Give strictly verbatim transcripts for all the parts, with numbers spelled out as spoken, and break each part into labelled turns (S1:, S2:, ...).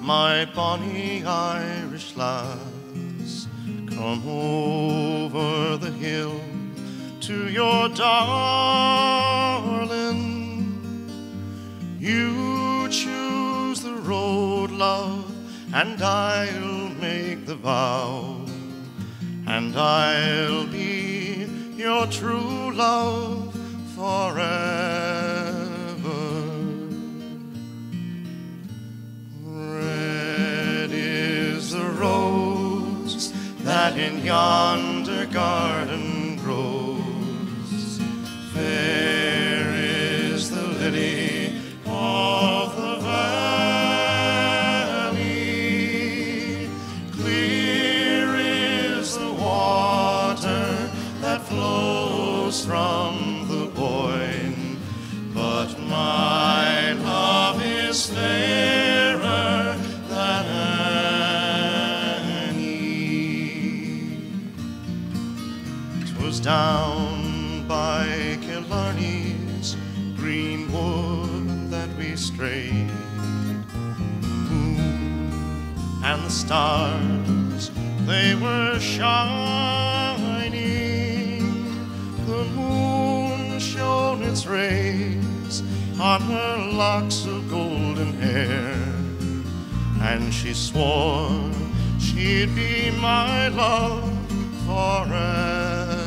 S1: my bonny Irish lass, come over the hill to your darling. You choose the road, love, and I'll make the vow, and I'll be your true love forever. Red is the rose that in yonder garden grows, fair is the lily of the valley, clear is the water that flows from the Boyne, but my love is fairer than any. 'Twas down by Killarney's green wood that we strayed, moon and the stars, they were shining. The moon shone its rays on her locks of golden hair, and she swore she'd be my love forever.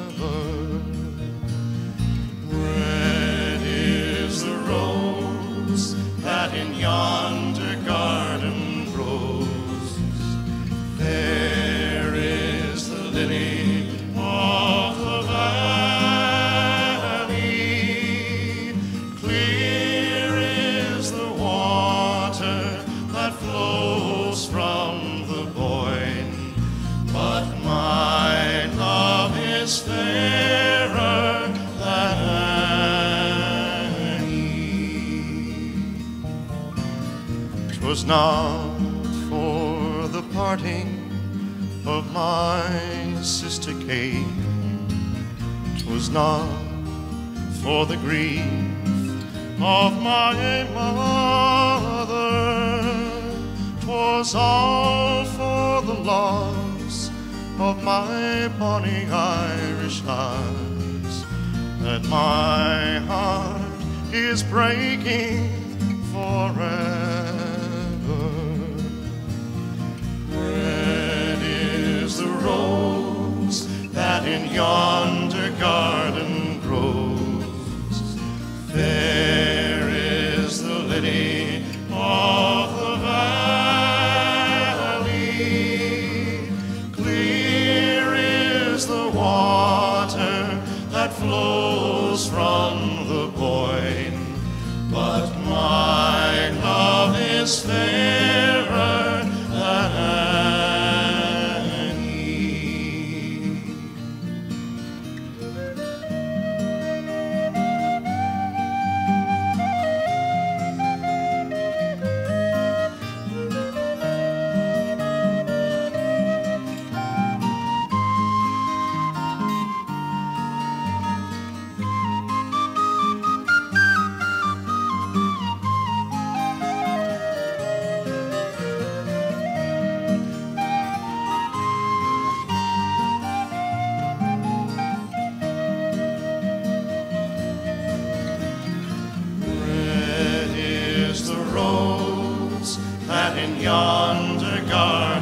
S1: Red is the rose that in yonder garden grows, fair is the lily of the valley, clear is the water that flows from the Boyne, but my love is fairer than any. 'Twas not for the parting of my sister Kate, 'twas not for the grief of my mother, 'twas all for the loss of my bonny Irish lass, that my heart is breaking forever. Red is the rose that in yonder garden grows, fair is the lily of the valley, clear is the water that flows from the Boyne, but my love is fairer than any. Red is the rose that in yonder garden